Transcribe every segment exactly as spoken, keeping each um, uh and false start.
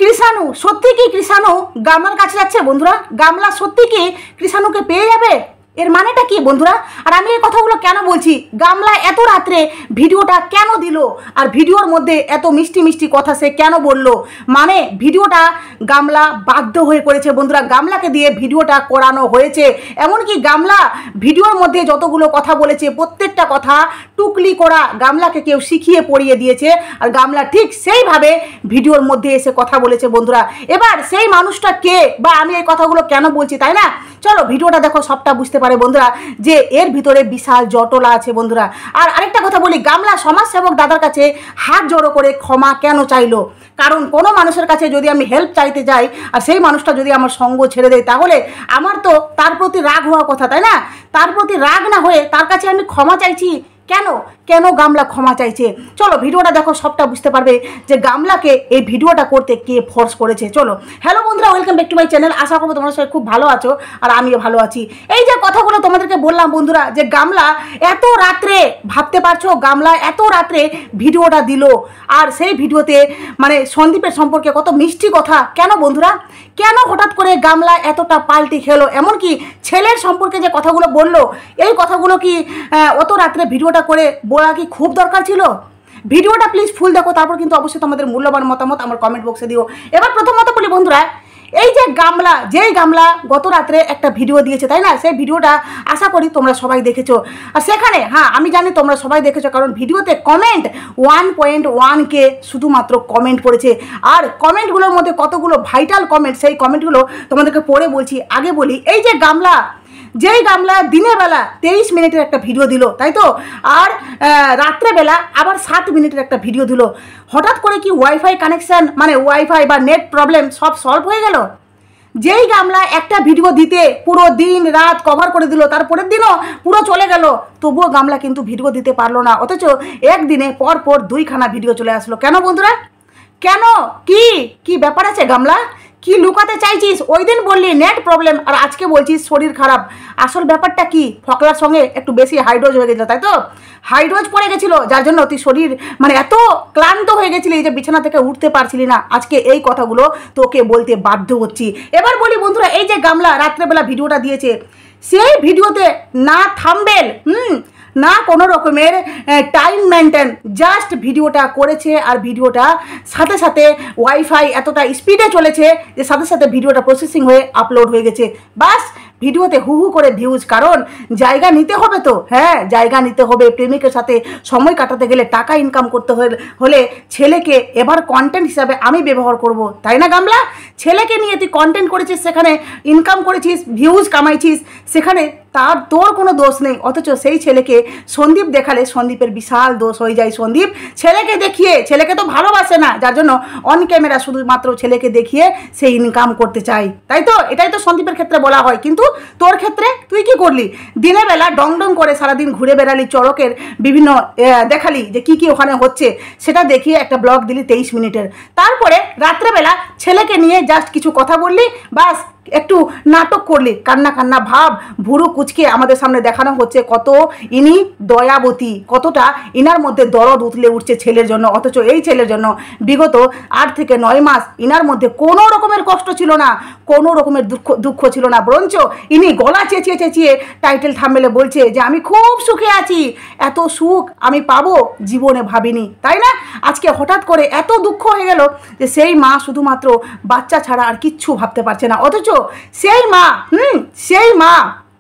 কৃষাণু সত্যি কি কৃষাণু গামলার কাছে যাচ্ছে বন্ধুরা? গামলা সত্যি কি কৃষাণুকে পেয়ে যাবে? এর মানেটা কি বন্ধুরা? আর আমি এই কথাগুলো কেন বলছি, গামলা এত রাত্রে ভিডিওটা কেন দিল, আর ভিডিওর মধ্যে এত মিষ্টি মিষ্টি কথা সে কেন বলল? মানে ভিডিওটা গামলা বাধ্য হয়ে করেছে বন্ধুরা, গামলাকে দিয়ে ভিডিওটা করানো হয়েছে। এমনকি গামলা ভিডিওর মধ্যে যতগুলো কথা বলেছে প্রত্যেকটা কথা টুকলি করা, গামলাকে কেউ শিখিয়ে পড়িয়ে দিয়েছে, আর গামলা ঠিক সেইভাবে ভিডিওর মধ্যে এসে কথা বলেছে বন্ধুরা। এবার সেই মানুষটা কে, বা আমি এই কথাগুলো কেন বলছি, তাই না? চলো ভিডিওটা দেখো, সবটা বুঝতে পারে বন্ধুরা যে এর ভিতরে বিশাল জটলা আছে বন্ধুরা। আর আরেকটা কথা বলি, গামলা সমাজসেবক দাদার কাছে হাত জড়ো করে ক্ষমা কেন চাইলো? কারণ কোনো মানুষের কাছে যদি আমি হেল্প চাইতে যাই আর সেই মানুষটা যদি আমার সঙ্গ ছেড়ে দেয়, তাহলে আমার তো তার প্রতি রাগ হওয়া কথা, তাই না? তার প্রতি রাগ না হয়ে তার কাছে আমি ক্ষমা চাইছি কেন? কেন গামলা ক্ষমা চাইছে? চলো ভিডিওটা দেখো, সবটা বুঝতে পারবে যে গামলাকে এই ভিডিওটা করতে কে ফোর্স করেছে। চলো, হ্যালো বন্ধুরা, welcome back to my channel. আশা করবো তোমরা সবাই খুব ভালো আছো আর আমিও ভালো আছি। এই যে কথাগুলো তোমাদেরকে বললাম বন্ধুরা, যে গামলা এত রাত্রে, ভাবতে পারছো গামলা এত রাত্রে ভিডিওটা দিল, আর সেই ভিডিওতে মানে সন্দীপের সম্পর্কে কত মিষ্টি কথা। কেন বন্ধুরা? কেন হঠাৎ করে গামলা এতটা পাল্টি খেলো? এমনকি ছেলের সম্পর্কে যে কথাগুলো বললো, এই কথাগুলো কি অত রাত্রে ভিডিওটা করে বলা কি খুব দরকার ছিল? ভিডিওটা প্লিজ ফুল দেখো, তারপর কিন্তু অবশ্যই তোমাদের মূল্যবান মতামত আমার কমেন্ট বক্সে দিও। এবার প্রথমত বলি বন্ধুরা, এই যে গামলা, যেই গামলা গত রাত্রে একটা ভিডিও দিয়েছে, তাই না? সেই ভিডিওটা আশা করি তোমরা সবাই দেখেছো। আর সেখানে, হ্যাঁ আমি জানি তোমরা সবাই দেখেছো, কারণ ভিডিওতে কমেন্ট ওয়ান পয়েন্ট ওয়ান কে শুধুমাত্র কমেন্ট পড়েছে। আর কমেন্টগুলোর মধ্যে কতগুলো ভাইটাল কমেন্ট, সেই কমেন্টগুলো তোমাদেরকে পড়ে বলছি। আগে বলি, এই যে গামলা, যেই গামলা দিনের বেলা তেইশ মিনিটের একটা ভিডিও দিল, তাই তো, আর রাত্রেবেলা আবার সাত মিনিটের একটা ভিডিও দিল, হঠাৎ করে কি ওয়াইফাই কানেকশান, মানে ওয়াইফাই বা নেট প্রবলেম সব সলভ হয়ে গেল? যেই গামলা একটা ভিডিও দিতে পুরো দিন রাত কভার করে দিল, তারপরের দিনও পুরো চলে গেল, তবুও গামলা কিন্তু ভিডিও দিতে পারলো না, অথচ একদিনে পর পর দুইখানা ভিডিও চলে আসলো। কেন বন্ধুরা? কেন? কি কি ব্যাপার আছে গামলা? কি লুকাতে চাইছিস? ওই দিন বললি নেট প্রবলেম, আর আজকে বলছিস শরীর খারাপ। আসল ব্যাপারটা কি? ফকলার সঙ্গে একটু বেশি হাইড্রোজ হয়ে গেছিলো, তাই তো? হাইড্রোজ পড়ে গেছিলো, যার জন্য তুই শরীর মানে এত ক্লান্ত হয়ে গেছিলি যে বিছানা থেকে উঠতে পারছিলি না। আজকে এই কথাগুলো তোকে বলতে বাধ্য হচ্ছি। এবার বলি বন্ধুরা, এই যে গামলা রাত্রেবেলা ভিডিওটা দিয়েছে, সেই ভিডিওতে না থাম্বনেল, হুম না কোনো রকমের টাইম মেনটেন, জাস্ট ভিডিওটা করেছে, আর ভিডিওটা সাথে সাথে ওয়াইফাই এতটা স্পিডে চলেছে যে সাথে সাথে ভিডিওটা প্রসেসিং হয়ে আপলোড হয়ে গেছে। বাস ভিডিওতে হু হু করে ভিউজ, কারণ জায়গা নিতে হবে তো, হ্যাঁ জায়গা নিতে হবে। প্রেমিকের সাথে সময় কাটাতে গেলে, টাকা ইনকাম করতে হলে ছেলেকে এবার কন্টেন্ট হিসাবে আমি ব্যবহার করব, তাই না গামলা? ছেলেকে নিয়ে তুই কন্টেন্ট করেছিস, সেখানে ইনকাম করেছিস, ভিউজ কামাইছিস, সেখানে তার তোর কোনো দোষ নেই, অথচ সেই ছেলেকে সন্দীপ দেখালে সন্দীপের বিশাল দোষ হয়ে যায়। সন্দীপ ছেলেকে দেখিয়ে, ছেলেকে তো ভালোবাসে না, যার জন্য অন ক্যামেরা শুধুমাত্র ছেলেকে দেখিয়ে সে ইনকাম করতে চায়, তাই তো? এটাই তো সন্দীপের ক্ষেত্রে বলা হয়। কিন্তু তোর ক্ষেত্রে তুই কি করলি? দিনের বেলা ডং ডং করে সারাদিন ঘুরে বেড়ালি, চড়কের বিভিন্ন দেখালি যে কি কি ওখানে হচ্ছে, সেটা দেখিয়ে একটা ব্লগ দিলি তেইশ মিনিটের। তারপরে রাত্রেবেলা ছেলেকে নিয়ে জাস্ট কিছু কথা বললি, বাস একটু নাটক করলি, কান্না কান্না ভাব, ভুরু কুচকে আমাদের সামনে দেখানো হচ্ছে কত ইনি দয়াবতী, কতটা ইনার মধ্যে দরদ উতলে উঠছে ছেলের জন্য। অথচ এই ছেলের জন্য বিগত আট থেকে নয় মাস ইনার মধ্যে কোনো রকমের কষ্ট ছিল না, কোনো রকমের দুঃখ দুঃখ ছিল না, বরঞ্চ ইনি গলা চেঁচিয়ে চেঁচিয়ে টাইটেল থাম্বনেলে বলছে যে আমি খুব সুখে আছি, এত সুখ আমি পাবো জীবনে ভাবিনি, তাই না? আজকে হঠাৎ করে এত দুঃখ হয়ে গেল যে সেই মা শুধুমাত্র বাচ্চা ছাড়া আর কিচ্ছু ভাবতে পারছে না, অথচ সেই মা, হুম সেই মা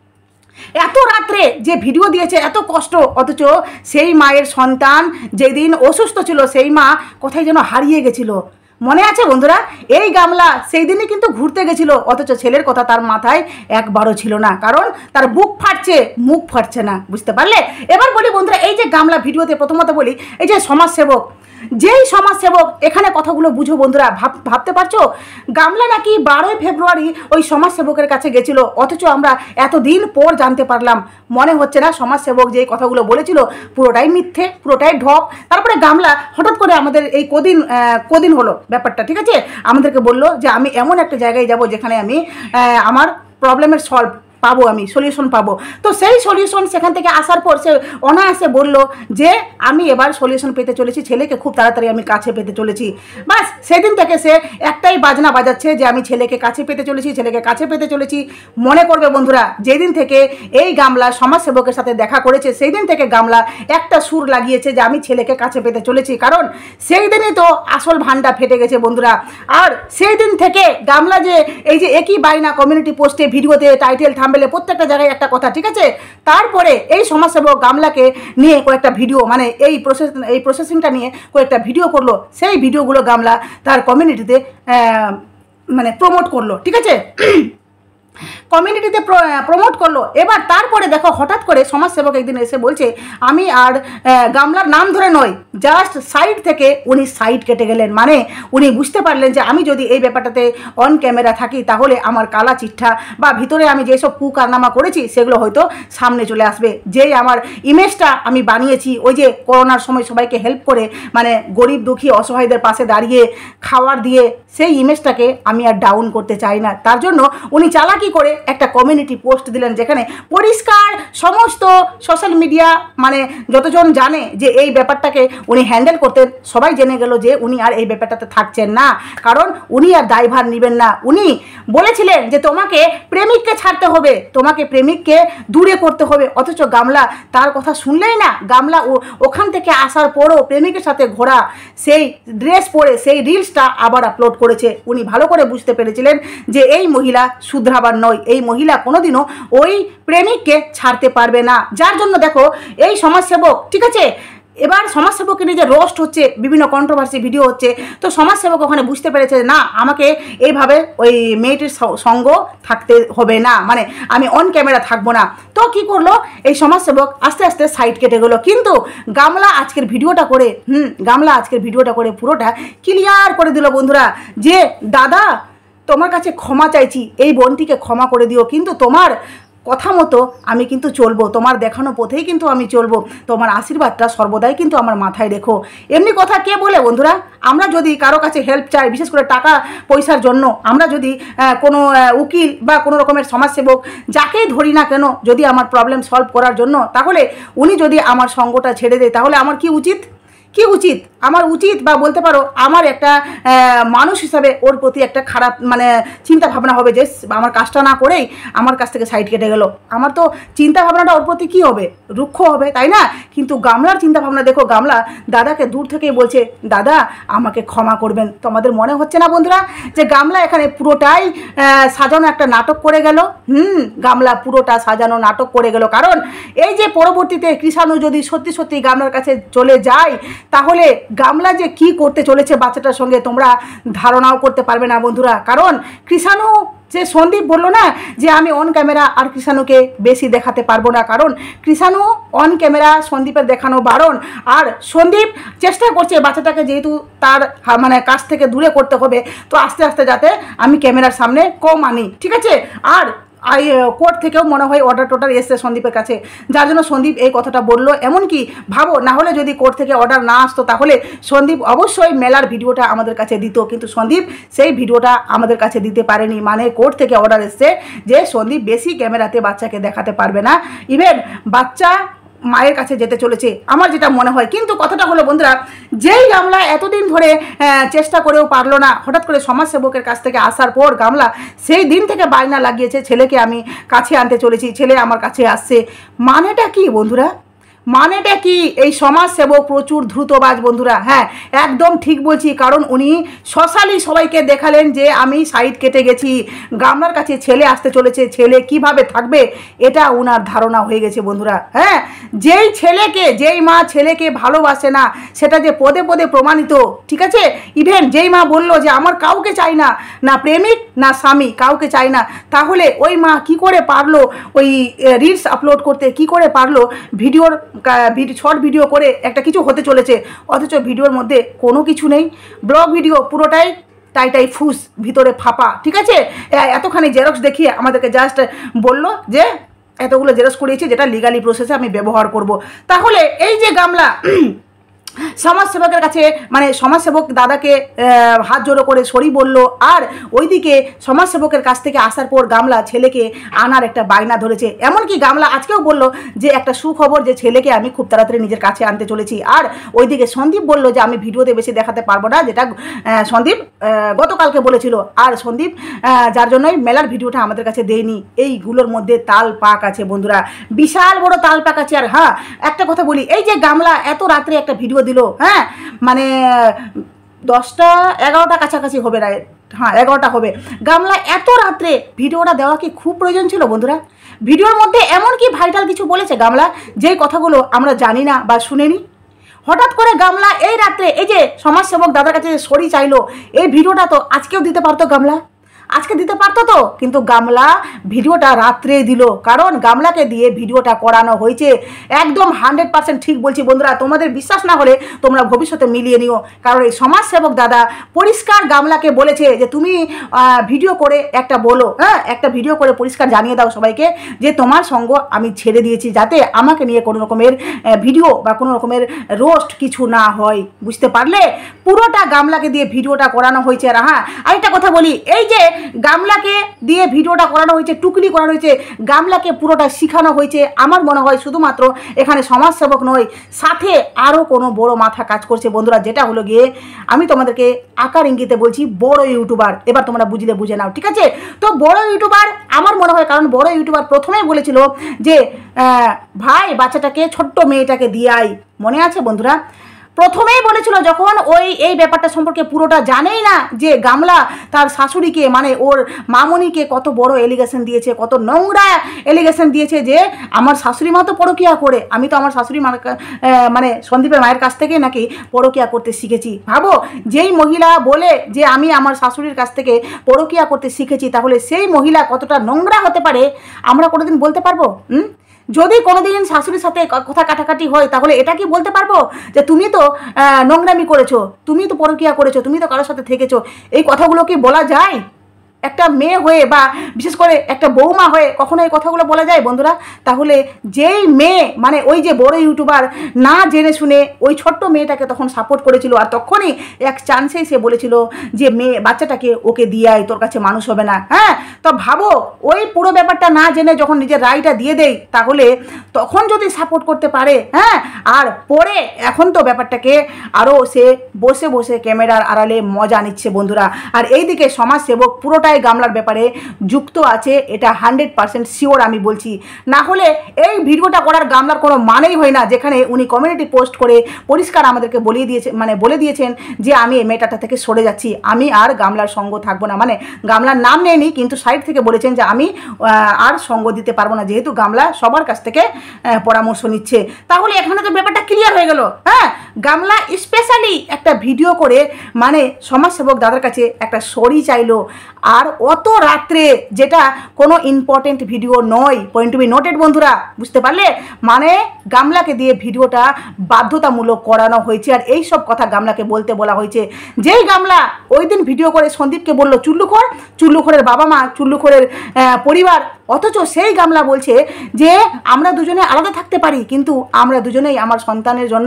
এত রাত্রে যে ভিডিও দিয়েছে, এত কষ্ট, অথচ সেই মায়ের সন্তান যেদিন অসুস্থ ছিল, সেই মা কোথায় যেন হারিয়ে গেছিল। মনে আছে বন্ধুরা? এই গামলা সেই দিনই কিন্তু ঘুরতে গেছিল, অথচ ছেলের কথা তার মাথায় একবারও ছিল না, কারণ তার বুক ফাটছে, মুখ ফাটছে না, বুঝতে পারলে? এবার বলি বন্ধুরা, এই যে গামলা ভিডিওতে প্রথমত বলি, এই যে সমাজসেবক, যেই সমাজসেবক, এখানে কথাগুলো বুঝো বন্ধুরা। ভাব ভাবতে পারছো গামলা নাকি বারোই ফেব্রুয়ারি ওই সমাজসেবকের কাছে গেছিল, অথচ আমরা এতদিন পর জানতে পারলাম। মনে হচ্ছে না সমাজসেবক যেই কথাগুলো বলেছিল পুরোটাই মিথ্যে, পুরোটাই ঢপ? তারপরে গামলা হঠাৎ করে আমাদের এই কদিন কদিন হলো ব্যাপারটা, ঠিক আছে, আমাদেরকে বললো যে আমি এমন একটা জায়গায় যাব যেখানে আমি আমার প্রবলেমের সলভ পাবো, আমি সলিউশন পাবো। তো সেই সলিউশন সেখান থেকে আসার পর সে অনায়াসে বলল যে আমি এবার সলিউশন পেতে চলেছি, ছেলেকে খুব তাড়াতাড়ি আমি কাছে পেতে চলেছি। বাস সেদিন থেকে সে একটাই বাজনা বাজাচ্ছে যে আমি ছেলেকে কাছে পেতে চলেছি, ছেলেকে কাছে পেতে চলেছি। মনে করবে বন্ধুরা, যেদিন থেকে এই গামলা সমাজসেবকের সাথে দেখা করেছে সেই দিন থেকে গামলা একটা সুর লাগিয়েছে যে আমি ছেলেকে কাছে পেতে চলেছি, কারণ সেই দিনই তো আসল ভান্ডা ফেটে গেছে বন্ধুরা। আর সেই দিন থেকে গামলা যে এই যে একই বাইনা কমিউনিটি পোস্টে, ভিডিওতে, টাইটেল, থাম্বনেলে প্রত্যেকটা জায়গায় একটা কথা, ঠিক আছে। তারপরে এই সমাজসেবক গামলাকে নিয়ে কয়েকটা ভিডিও, মানে এই প্রসেস এই প্রসেসিংটা নিয়ে কয়েকটা ভিডিও করলো। সেই ভিডিওগুলো গামলা তার কমিউনিটিতে মানে প্রমোট করলো, ঠিক আছে, কমিউনিটিতে প্রমোট করলো। এবার তারপরে দেখো হঠাৎ করে সমাজসেবক একদিন এসে বলছে আমি আর গামলার নাম ধরে নয়, জাস্ট সাইড থেকে উনি সাইড কেটে গেলেন। মানে উনি বুঝতে পারলেন যে আমি যদি এই ব্যাপারটাতে অন ক্যামেরা থাকি তাহলে আমার কালা চিঠা বা ভিতরে আমি যেসব কুকারনামা করেছি সেগুলো হয়তো সামনে চলে আসবে। যেই আমার ইমেজটা আমি বানিয়েছি ওই যে করোনার সময় সবাইকে হেল্প করে, মানে গরিব দুঃখী অসহায়দের পাশে দাঁড়িয়ে খাবার দিয়ে, সেই ইমেজটাকে আমি আর ডাউন করতে চাই না। তার জন্য উনি চালাকি করে একটা কমিউনিটি পোস্ট দিলেন যেখানে পরিষ্কার সমস্ত সোশ্যাল মিডিয়া, মানে যতজন জানে যে এই ব্যাপারটাকে উনি হ্যান্ডেল করতেন, সবাই জেনে গেল যে উনি আর এই ব্যাপারটাতে থাকছেন না, কারণ উনি আর দায়ভার নেবেন না। উনি বলেছিলেন যে তোমাকে প্রেমিককে ছাড়তে হবে, তোমাকে প্রেমিককে দূরে করতে হবে, অথচ গামলা তার কথা শুনলেই না। গামলা ওখান থেকে আসার পরও প্রেমিকের সাথে ঘোরা সেই ড্রেস পরে সেই রিলসটা আবার আপলোড করেছে। উনি ভালো করে বুঝতে পেরেছিলেন যে এই মহিলা শুধরাবার নয়, এই মহিলা কোনোদিনও ওই প্রেমিককে ছাড়তে পারবে না। যার জন্য দেখো এই সমাজসেবক, ঠিক আছে, এবার সমাজসেবকের নিজে রোস্ট হচ্ছে, বিভিন্ন কন্ট্রোভার্সি ভিডিও হচ্ছে, তো সমাজসেবক ওখানে বুঝতে পেরেছে না আমাকে এইভাবে ওই মেয়েটির সঙ্গ থাকতে হবে না, মানে আমি অন ক্যামেরা থাকবো না। তো কি করলো এই সমাজসেবক, আস্তে আস্তে সাইড কেটে গেলো। কিন্তু গামলা আজকের ভিডিওটা করে হুম গামলা আজকের ভিডিওটা করে পুরোটা ক্লিয়ার করে দিল বন্ধুরা, যে দাদা তোমার কাছে ক্ষমা চাইছি, এই বোনটিকে ক্ষমা করে দিও, কিন্তু তোমার কথা মতো আমি কিন্তু চলবো, তোমার দেখানো পথেই কিন্তু আমি চলবো, তোমার আশীর্বাদটা সর্বদাই কিন্তু আমার মাথায় রেখো। এমনি কথা কে বলে বন্ধুরা? আমরা যদি কারো কাছে হেল্প চাই, বিশেষ করে টাকা পয়সার জন্য, আমরা যদি কোনো উকিল বা কোনো রকমের সমাজসেবক যাকেই ধরি না কেন, যদি আমার প্রবলেম সলভ করার জন্য, তাহলে উনি যদি আমার সঙ্গটা ছেড়ে দেয় তাহলে আমার কি উচিত? কি উচিত আমার উচিত বা বলতে পারো আমার একটা মানুষ হিসাবে ওর প্রতি একটা খারাপ মানে চিন্তা ভাবনা হবে যে আমার কাজটা না করেই আমার কাছ থেকে সাইড কেটে গেল। আমার তো চিন্তা ভাবনাটা ওর প্রতি কী হবে? রুক্ষ হবে, তাই না? কিন্তু গামলার চিন্তা ভাবনা দেখো, গামলা দাদাকে দূর থেকেই বলছে দাদা আমাকে ক্ষমা করবেন। তোমাদের মনে হচ্ছে না বন্ধুরা যে গামলা এখানে পুরোটাই সাজানো একটা নাটক করে গেল? হুম গামলা পুরোটা সাজানো নাটক করে গেল। কারণ এই যে পরবর্তীতে কৃষাণু যদি সত্যি সত্যি গামলার কাছে চলে যায় তাহলে গামলা যে কি করতে চলেছে বাচ্চাটার সঙ্গে তোমরা ধারণাও করতে পারবে না বন্ধুরা। কারণ কৃষাণু যে সন্দীপ বললো না যে আমি অন ক্যামেরা আর কৃষাণুকে বেশি দেখাতে পারবো না, কারণ কৃষাণু অন ক্যামেরা সন্দীপের দেখানো বারণ, আর সন্দীপ চেষ্টা করছে বাচ্চাটাকে যেহেতু তার মানে কাছ থেকে দূরে করতে হবে, তো আস্তে আস্তে যাতে আমি ক্যামেরার সামনে কম আনি, ঠিক আছে। আর আই কোর্ট থেকেও মনে হয় অর্ডার টোটার এসছে সন্দীপের কাছে, যার জন্য সন্দীপ এই কথাটা বললো। এমনকি ভাবো না হলে যদি কোর্ট থেকে অর্ডার না আসতো তাহলে সন্দীপ অবশ্যই মেলার ভিডিওটা আমাদের কাছে দিত, কিন্তু সন্দীপ সেই ভিডিওটা আমাদের কাছে দিতে পারেনি। মানে কোর্ট থেকে অর্ডার এসছে যে সন্দীপ বেশি ক্যামেরাতে বাচ্চাকে দেখাতে পারবে না, ইভেন বাচ্চা মায়ের কাছে যেতে চলেছে আমার যেটা মনে হয়। কিন্তু কথাটা হলো বন্ধুরা, যেই গামলা এতদিন ধরে চেষ্টা করেও পারলো না, হঠাৎ করে সমাজসেবকের কাছ থেকে আসার পর গামলা সেই দিন থেকে বায়না লাগিয়েছে ছেলেকে আমি কাছে আনতে চলেছি, ছেলে আমার কাছে আসছে। মানেটা কি বন্ধুরা? মানেটা কি? এই সমাজসেবক প্রচুর দ্রুতবাজ বন্ধুরা। হ্যাঁ একদম ঠিক বলছি, কারণ উনি সোশ্যালি সবাইকে দেখালেন যে আমি সাইড কেটে গেছি, গামলার কাছে ছেলে আসতে চলেছে, ছেলে কিভাবে থাকবে এটা ওনার ধারণা হয়ে গেছে বন্ধুরা। হ্যাঁ যেই ছেলেকে, যেই মা ছেলেকে ভালোবাসে না সেটা যে পদে পদে প্রমাণিত, ঠিক আছে। ইভেন যেই মা বললো যে আমার কাউকে চাই না, না প্রেমিক না স্বামী, কাউকে চাই না, তাহলে ওই মা কি করে পারলো ওই রিলস আপলোড করতে, কি করে পারলো ভিডিওর শর্ট ভিডিও করে একটা কিছু হতে চলেছে, অথচ ভিডিওর মধ্যে কোনো কিছু নেই, ব্লগ ভিডিও পুরোটাই টাই টাই ফুস, ভিতরে ফাঁপা, ঠিক আছে। এতখানি জেরক্স দেখিয়ে আমাদেরকে জাস্ট বলল যে এতগুলো জেরক্স করিয়েছি যেটা লিগালি প্রসেসে আমি ব্যবহার করব। তাহলে এই যে গামলা সমাজসেবকের কাছে মানে সমাজসেবক দাদাকে হাত জোড়ো করে সরি বলল, আর ওইদিকে সমাজসেবকের কাছ থেকে আসার পর গামলা ছেলেকে আনার একটা বায়না ধরেছে। এমনকি গামলা আজকেও বলল যে একটা সুখবর, যে ছেলেকে আমি খুব তাড়াতাড়ি নিজের কাছে আনতে চলেছি। আর ওইদিকে সন্দীপ বলল যে আমি ভিডিওতে বেশি দেখাতে পারবো না, যেটা সন্দীপ গতকালকে বলেছিল। আর সন্দীপ যার জন্যই মেলার ভিডিওটা আমাদের কাছে দেয়নি। এইগুলোর মধ্যে তাল পাক আছে বন্ধুরা, বিশাল বড় তাল পাক আছে। আর হ্যাঁ, একটা কথা বলি, এই যে গামলা এত রাত্রে একটা ভিডিও দিল, হ্যাঁ মানে দশটা এগারোটা কাছাকাছি হবে, না হ্যাঁ এগারোটা হবে, গামলা এত রাত্রে ভিডিওটা দেওয়া কি খুব প্রয়োজন ছিল বন্ধুরা? ভিডিওর মধ্যে এমন কি ভাইটাল কিছু বলেছে গামলা যেই কথাগুলো আমরা জানি না বা শুনিনি? হঠাৎ করে গামলা এই রাত্রে এই যে সমাজসেবক দাদার কাছে সরি চাইলো, এই ভিডিওটা তো আজকেও দিতে পারতো গামলা, আজকে দিতে পারতো তো, কিন্তু গামলা ভিডিওটা রাত্রে দিল, কারণ গামলাকে দিয়ে ভিডিওটা করানো হয়েছে। একদম হান্ড্রেড পার্সেন্ট ঠিক বলছি বন্ধুরা, তোমাদের বিশ্বাস না হলে তোমরা ভবিষ্যতে মিলিয়ে নিও। কারণ এই সমাজসেবক দাদা পরিষ্কার গামলাকে বলেছে যে তুমি ভিডিও করে একটা বলো, হ্যাঁ একটা ভিডিও করে পরিষ্কার জানিয়ে দাও সবাইকে যে তোমার সঙ্গ আমি ছেড়ে দিয়েছি, যাতে আমাকে নিয়ে কোনো রকমের ভিডিও বা কোনো রকমের রোস্ট কিছু না হয়, বুঝতে পারলে? পুরোটা গামলাকে দিয়ে ভিডিওটা করানো হয়েছে। আর হ্যাঁ আরেকটা কথা বলি, এই যে গামলাকে দিয়ে ভিডিওটা করানো হয়েছে, টুকলি করানো হয়েছে, গামলাকে পুরোটা শেখানো হয়েছে। আমার মনে হয় শুধুমাত্র এখানে সমাজসেবক নয়, সাথে আরও কোনো বড় মাথা কাজ করছে বন্ধুরা, যেটা হলো গিয়ে আমি তোমাদেরকে আকার ইঙ্গিতে বলছি বড় ইউটিউবার। এবার তোমরা বুঝলে বুঝে নাও, ঠিক আছে? তো বড় ইউটিউবার আমার মনে হয়, কারণ বড় ইউটিউবার প্রথমেই বলেছিল যে ভাই বাচ্চাটাকে ছোট্ট মেয়েটাকে দিয়ে আই, মনে আছে বন্ধুরা? প্রথমেই বলেছিল যখন ওই এই ব্যাপারটা সম্পর্কে পুরোটা জানেই না যে গামলা তার শাশুড়িকে মানে ওর মামনিকে কত বড় এলিগেশন দিয়েছে, কত নোংরা এলিগেশন দিয়েছে যে আমার শাশুড়ি মা তো পরকিয়া করে, আমি তো আমার শাশুড়ি মার মানে সন্দীপের মায়ের কাছ থেকে নাকি পরকিয়া করতে শিখেছি। ভাবো, যেই মহিলা বলে যে আমি আমার শাশুড়ির কাছ থেকে পরকিয়া করতে শিখেছি, তাহলে সেই মহিলা কতটা নোংরা হতে পারে আমরা কোনোদিন বলতে পারবো? হুম যদি কোনোদিন শাশুড়ির সাথে কথা কাটাকাটি হয়, তাহলে এটা কি বলতে পারবো যে তুমি তো নোংরামি করেছো, তুমি তো পরকিয়া করেছো, তুমি তো কারোর সাথে থেকেছো? এই কথাগুলো কি বলা যায়? একটা মেয়ে হয়ে বা বিশেষ করে একটা বৌমা হয়ে কখনো এই কথাগুলো বলা যায় বন্ধুরা? তাহলে যেই মেয়ে মানে ওই যে বড় ইউটিউবার না জেনে শুনে ওই ছোট্ট মেয়েটাকে তখন সাপোর্ট করেছিল, আর তখনই এক চান্সেই সে বলেছিল যে মেয়ে বাচ্চাটাকে ওকে দিয়ে আয়, তোর কাছে মানুষ হবে না। হ্যাঁ, তো ভাবো ওই পুরো ব্যাপারটা না জেনে যখন নিজের রায়টা দিয়ে দেয়, তাহলে তখন যদি সাপোর্ট করতে পারে, হ্যাঁ আর পরে এখন তো ব্যাপারটাকে আরও সে বসে বসে ক্যামেরার আড়ালে মজা নিচ্ছে বন্ধুরা। আর এইদিকে সমাজসেবক পুরোটা গামলার ব্যাপারে যুক্ত আছে, এটা হান্ড্রেড পার্সেন্ট শিওর আমি বলছি। না হলে এই ভিডিওটা করার গামলার কোনো মানেই হয় না, যেখানে উনি কমিউনিটি পোস্ট করে পরিষ্কার আমাদেরকে বলিয়ে দিয়েছে মানে বলে দিয়েছেন যে আমি এই মেয়েটাটা থেকে সরে যাচ্ছি, আমি আর গামলার সঙ্গ থাকবো না। মানে গামলার নাম নেয়নি, কিন্তু সাইড থেকে বলেছেন যে আমি আর সঙ্গ দিতে পারবো না, যেহেতু গামলা সবার কাছ থেকে পরামর্শ নিচ্ছে। তাহলে এখানে তো ব্যাপারটা ক্লিয়ার হয়ে গেল। হ্যাঁ, গামলা স্পেশালি একটা ভিডিও করে মানে সমাজসেবক দাদার কাছে একটা সরি চাইলো, আর অত রাত্রে, যেটা কোনো ইম্পর্টেন্ট ভিডিও নয়। পয়েন্ট টু বি নোটেড বন্ধুরা, বুঝতে পারলে? মানে গামলাকে দিয়ে ভিডিওটা বাধ্যতামূলক করানো হয়েছে, আর এই সব কথা গামলাকে বলতে বলা হয়েছে। যেই গামলা ওই দিন ভিডিও করে সন্দীপকে বললো চুল্লুখোর, চুল্লুখোরের বাবা মা, চুল্লুখোরের পরিবার, অথচ সেই গামলা বলছে যে আমরা দুজনে আলাদা থাকতে পারি, কিন্তু আমরা দুজনেই আমার সন্তানের জন্য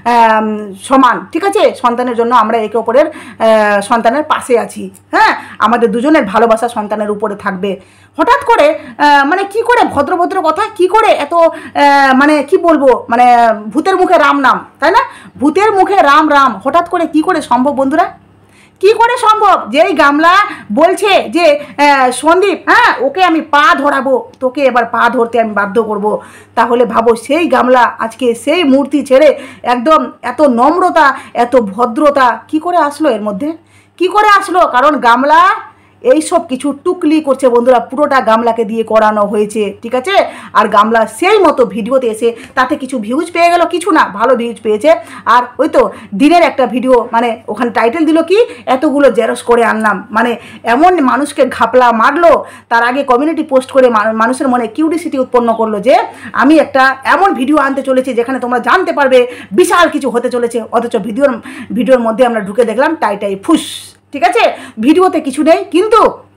সমান, ঠিক আছে? সন্তানের জন্য আমরা একে অপরের সন্তানের পাশে আছি। হ্যাঁ, আমাদের দুজনের ভালোবাসা সন্তানের উপরে থাকবে। হঠাৎ করে মানে কি করে ভদ্র ভদ্র কথা, কি করে এত মানে কি বলবো, মানে ভূতের মুখে রাম নাম, তাই না? ভূতের মুখে রাম রাম হঠাৎ করে কি করে সম্ভব বন্ধুরা? কি করে সম্ভব? যেই গামলা বলছে যে সন্দীপ, হ্যাঁ ওকে আমি পা ধরাবো, তোকে এবার পা ধরতে আমি বাধ্য করব, তাহলে ভাবো সেই গামলা আজকে সেই মূর্তি ছেড়ে একদম এত নম্রতা, এত ভদ্রতা কি করে আসলো এর মধ্যে? কি করে আসলো? কারণ গামলা এই সব কিছু টুকলি করছে বন্ধুরা, পুরোটা গামলাকে দিয়ে করানো হয়েছে, ঠিক আছে? আর গামলা সেই মতো ভিডিওতে এসে তাতে কিছু ভিউজ পেয়ে গেল, কিছু না ভালো ভিউজ পেয়েছে। আর ওই তো দিনের একটা ভিডিও মানে ওখানে টাইটেল দিল কি, এতগুলো জেরক্স করে আনলাম, মানে এমন মানুষকে ঘাপলা মারলো, তার আগে কমিউনিটি পোস্ট করে মানুষের মনে কিউরিসিটি উৎপন্ন করলো যে আমি একটা এমন ভিডিও আনতে চলেছি যেখানে তোমরা জানতে পারবে বিশাল কিছু হতে চলেছে। অথচ ভিডিওর ভিডিওর মধ্যে আমরা ঢুকে দেখলাম টাইটাই ফুস, ঠিক আছে? ভিডিওতে কিছু নেই, কিন্তু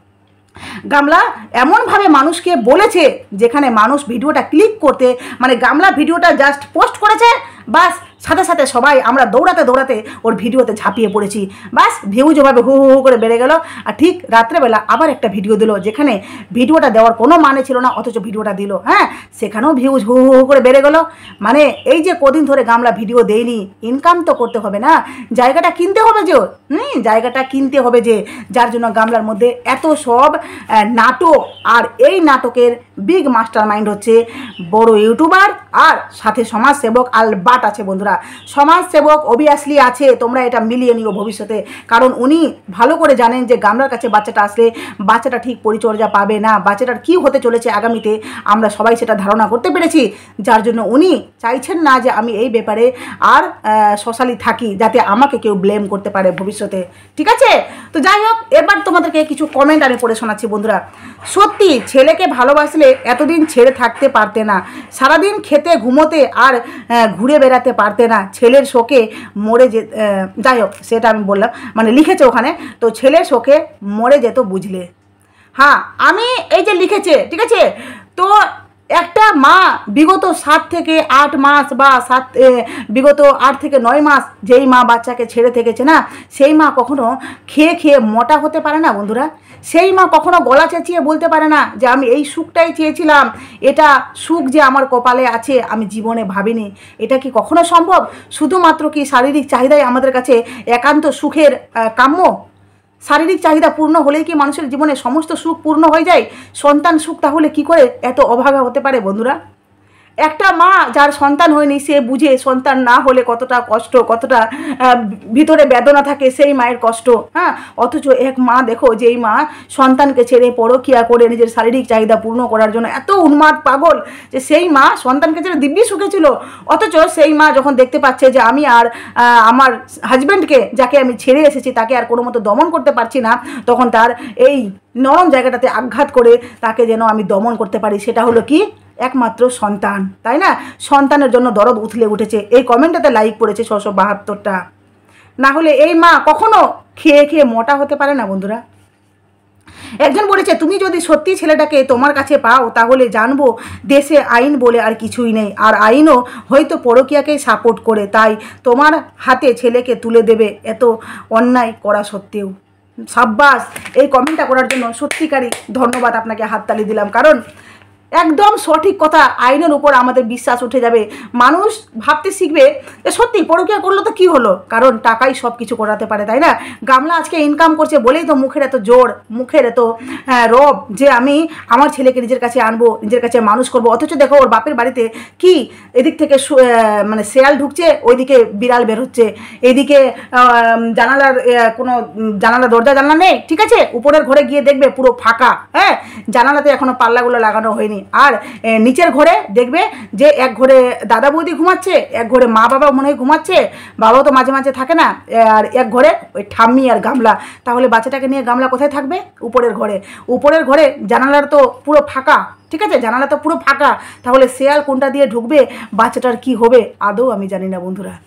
গামলা এমনভাবে মানুষকে বলেছে যেখানে মানুষ ভিডিওটা ক্লিক করতে মানে গামলা ভিডিওটা জাস্ট পোস্ট করেছে, বাস সাথে সাথে সবাই আমরা দৌড়াতে দৌড়াতে ওর ভিডিওতে ঝাঁপিয়ে পড়েছি। বাস ভিউজ ওভাবে হু হু হু করে বেড়ে গেল। আর ঠিক রাত্রেবেলা আবার একটা ভিডিও দিল, যেখানে ভিডিওটা দেওয়ার কোনো মানে ছিল না, অথচ ভিডিওটা দিল। হ্যাঁ, সেখানেও ভিউজ হু হু হু করে বেড়ে গেল। মানে এই যে কদিন ধরে গামলা ভিডিও দেয়নি, ইনকাম তো করতে হবে না, জায়গাটা কিনতে হবে যে, হুম জায়গাটা কিনতে হবে যে, যার জন্য গামলার মধ্যে এত সব নাটক। আর এই নাটকের বিগ মাস্টার মাইন্ড হচ্ছে বড় ইউটিউবার আর সাথে সমাজসেবক আলবাট আছে বন্ধুরা। সমাজসেবক অবভিয়াসলি আছে, তোমরা এটা মিলিয়ে নিও ভবিষ্যতে। কারণ উনি ভালো করে জানেন যে গামলার কাছে বাচ্চাটা আসলে বাচ্চাটা ঠিক পরিচর্যা পাবে না, বাচ্চাটার কী হতে চলেছে আগামীতে আমরা সবাই সেটা ধারণা করতে পেরেছি। যার জন্য উনি চাইছেন না যে আমি এই ব্যাপারে আর সোশ্যালি থাকি, যাতে আমাকে কেউ ব্লেম করতে পারে ভবিষ্যতে। ঠিক আছে, তো যাই হোক, এবার তোমাদেরকে কিছু কমেন্ট আমি পড়ে শোনাচ্ছি বন্ধুরা। সত্যি ছেলেকে ভালোবাসলে এতদিন ছেড়ে থাকতে পারতে না, সারাদিন খেতে ঘুমোতে আর ঘুরে বেড়াতে পারতে না, ছেলের শোকে মরে যে, যাই হোক সেটা আমি বললাম, মানে লিখেছে ওখানে, তো ছেলের শোকে মরে যেত বুঝলে। হ্যাঁ, আমি এই যে লিখেছে, ঠিক আছে, তো একটা মা বিগত সাত থেকে আট মাস বা সাত বিগত আট থেকে নয় মাস যেই মা বাচ্চাকে ছেড়ে থেকেছে না, সেই মা কখনো খেয়ে খেয়ে মোটা হতে পারে না বন্ধুরা। সেই মা কখনো গলা চেঁচিয়ে বলতে পারে না যে আমি এই সুখটাই চেয়েছিলাম, এটা সুখ যে আমার কপালে আছে আমি জীবনে ভাবিনি। এটা কি কখনো সম্ভব? শুধুমাত্র কি শারীরিক চাহিদাই আমাদের কাছে একান্ত সুখের কাম্য? শারীরিক চাহিদা পূর্ণ হলেই কি মানুষের জীবনে সমস্ত সুখ পূর্ণ হয়ে যায়? সন্তান সুখ তাহলে কি করে এত অভাগা হতে পারে বন্ধুরা? একটা মা যার সন্তান হয়নি সে বুঝে সন্তান না হলে কতটা কষ্ট, কতটা ভিতরে বেদনা থাকে সেই মায়ের কষ্ট। হ্যাঁ, অথচ এক মা দেখো, যেই মা সন্তানকে ছেড়ে পরকিয়া করে নিজের শারীরিক চাহিদা পূর্ণ করার জন্য এত উন্মাদ পাগল, যে সেই মা সন্তানকে ছেড়ে দিব্যি সুখে ছিল, অথচ সেই মা যখন দেখতে পাচ্ছে যে আমি আর আমার হাজব্যান্ডকে, যাকে আমি ছেড়ে এসেছি, তাকে আর কোনো মতো দমন করতে পারছি না, তখন তার এই নরম জায়গাটাতে আঘাত করে তাকে যেন আমি দমন করতে পারি। সেটা হলো কি? একমাত্র সন্তান, তাই না? সন্তানের জন্য দরদ উথলে উঠেছে। এই কমেন্টটাতে লাইক পড়েছে ছশো বাহাত্তরটা। না হলে এই মা কখনো খেয়ে খেয়ে মোটা হতে পারে না বন্ধুরা। একজন বলেছে, তুমি যদি সত্যি ছেলেটাকে তোমার কাছে পাও তাহলে জানবো দেশে আইন বলে আর কিছুই নেই, আর আইনও হয়তো পরকীয়াকেই সাপোর্ট করে, তাই তোমার হাতে ছেলেকে তুলে দেবে এত অন্যায় করা সত্ত্বেও। সাব্বাস, এই কমেন্টটা করার জন্য সত্যিকারই ধন্যবাদ আপনাকে, হাততালি দিলাম। কারণ একদম সঠিক কথা, আইনের উপর আমাদের বিশ্বাস উঠে যাবে। মানুষ ভাবতে শিখবে যে সত্যি পরকীয়া করলো তো কী হলো, কারণ টাকাই সব কিছু করাতে পারে, তাই না? গামলা আজকে ইনকাম করছে বলেই তো মুখের এত জোর, মুখের এত রব যে আমি আমার ছেলেকে নিজের কাছে আনবো, নিজের কাছে মানুষ করবো। অথচ দেখো ওর বাপের বাড়িতে কি এদিক থেকে মানে শেয়াল ঢুকছে, ওইদিকে বিড়াল বের হচ্ছে, এইদিকে জানালার কোনো জানালা দরজা জানলা নেই, ঠিক আছে? উপরের ঘরে গিয়ে দেখবে পুরো ফাঁকা, হ্যাঁ, জানালাতে এখনও পাল্লাগুলো লাগানো হয়নি। আর নিচের ঘরে দেখবে যে এক ঘরে দাদা বৌদি ঘুমাচ্ছে, এক ঘরে মা বাবা মনে হয় ঘুমাচ্ছে, বাবাও তো মাঝে মাঝে থাকে না, আর এক ঘরে ওই ঠাম্মি আর গামলা। তাহলে বাচ্চাটাকে নিয়ে গামলা কোথায় থাকবে? উপরের ঘরে। উপরের ঘরে জানালার তো পুরো ফাঁকা, ঠিক আছে, জানালা তো পুরো ফাঁকা, তাহলে শেয়াল কোনটা দিয়ে ঢুকবে, বাচ্চাটার কি হবে আদৌ আমি জানি না বন্ধুরা।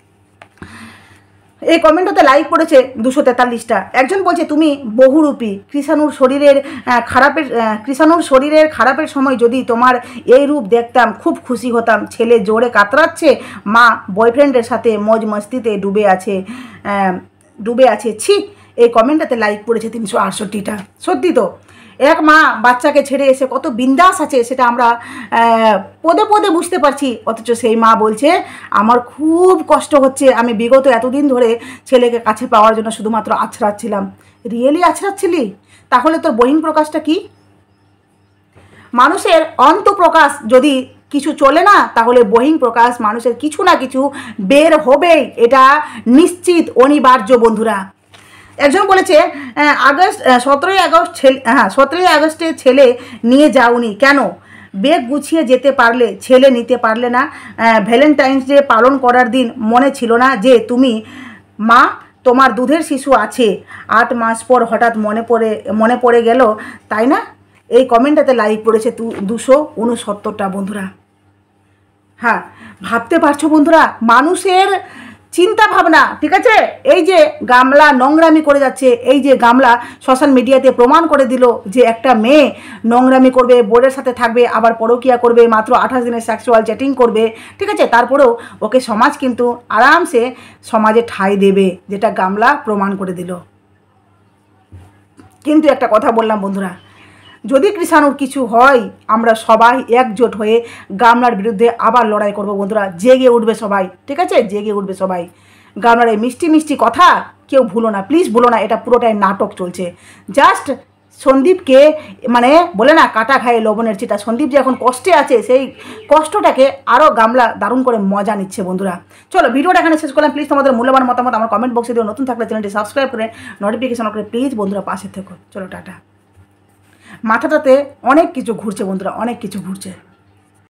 এই কমেন্টটাতে লাইক পড়েছে দুশো তেতাল্লিশটা। একজন বলছে, তুমি বহুরূপী, কৃষাণুর শরীরের খারাপের কৃষাণুর শরীরের খারাপের সময় যদি তোমার এই রূপ দেখতাম খুব খুশি হতাম। ছেলে জোরে কাতরাচ্ছে, মা বয়ফ্রেন্ডের সাথে মজ মস্তিতে ডুবে আছে ডুবে আছে ছি। এই কমেন্টটাতে লাইক পড়েছে তিনশো আটষট্টিটা। সত্যি তো, এক মা বাচ্চাকে ছেড়ে এসে কত বিন্দাস আছে সেটা আমরা পদে পদে বুঝতে পারছি, অথচ সেই মা বলছে আমার খুব কষ্ট হচ্ছে, আমি বিগত এতদিন ধরে ছেলেকে কাছে পাওয়ার জন্য শুধুমাত্র আছড়াচ্ছিলাম। রিয়েলি আছড়াচ্ছিলি? তাহলে তোর বহিঃ প্রকাশটা কি? মানুষের অন্তঃপ্রকাশ যদি কিছু চলে না, তাহলে বহিঃ প্রকাশ মানুষের কিছু না কিছু বের হবেই, এটা নিশ্চিত অনিবার্য বন্ধুরা। একজন বলেছে, আগস্ট সতেরোই আগস্ট ছেলে হ্যাঁ সতেরোই আগস্টে ছেলে নিয়ে যাওনি কেন? বেগ গুছিয়ে যেতে পারলে, ছেলে নিতে পারলে না? ভ্যালেন্টাইন্স ডে পালন করার দিন মনে ছিল না যে তুমি মা, তোমার দুধের শিশু আছে? আট মাস পর হঠাৎ মনে পড়ে মনে পড়ে গেল, তাই না? এই কমেন্টটাতে লাইক পড়েছে দুশো উনসত্তরটা বন্ধুরা। হ্যাঁ, ভাবতে পারছো বন্ধুরা, মানুষের চিন্তা ভাবনা, ঠিক আছে? এই যে গামলা নোংরামি করে যাচ্ছে, এই যে গামলা সোশ্যাল মিডিয়াতে প্রমাণ করে দিল যে একটা মেয়ে নোংরামি করবে, বোর্ডের সাথে থাকবে, আবার পরকীয়া করবে, মাত্র আঠাশ দিনের সেক্সুয়াল চ্যাটিং করবে, ঠিক আছে? তারপরেও ওকে সমাজ কিন্তু আরামসে সমাজে ঠাঁই দেবে, যেটা গামলা প্রমাণ করে দিল। কিন্তু একটা কথা বললাম বন্ধুরা, যদি কৃষাণুর কিছু হয় আমরা সবাই একজোট হয়ে গামলার বিরুদ্ধে আবার লড়াই করব বন্ধুরা। জেগে উঠবে সবাই, ঠিক আছে? জেগে উঠবে সবাই। গামলার এই মিষ্টি মিষ্টি কথা কেউ ভুলো না, প্লিজ ভুলো না, এটা পুরোটাই নাটক চলছে। জাস্ট সন্দীপকে মানে বলে না কাটা খায় লবণের চিটা, সন্দীপ যে এখন কষ্টে আছে সেই কষ্টটাকে আরও গামলা দারুণ করে মজা নিচ্ছে বন্ধুরা। চলো ভিডিওটা এখানে শেষ করলাম। প্লিজ তোমাদের মূল্যবান মতামত আমার কমেন্ট বক্সে দিও। নতুন থাকলে চ্যানেলটি সাবস্ক্রাইব করে নোটিফিকেশন করে প্লিজ বন্ধুরা পাশে থেকো। চলো টাটা। মাথাটাতে অনেক কিছু ঘুরছে বন্ধুরা, অনেক কিছু ঘুরছে।